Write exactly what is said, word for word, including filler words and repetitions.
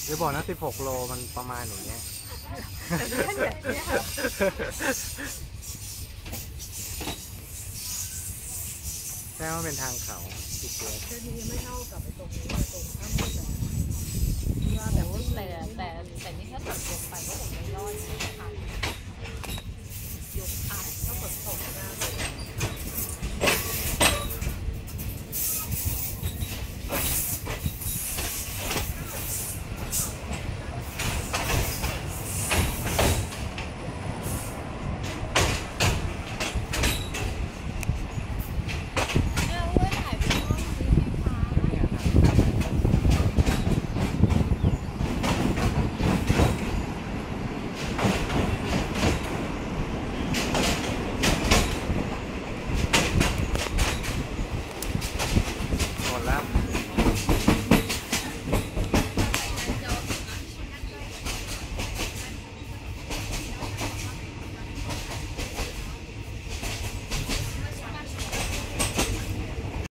จะบอกนะสิบหกโลมันประมาณอย่างเงี้ยแค่ว่าเป็นทางเขาติดเชื้อแค่นี้ยังไม่เท่ากับไอ้ตรงนี้ตรงข้ามแสงที่ว่าแบบแต่แต่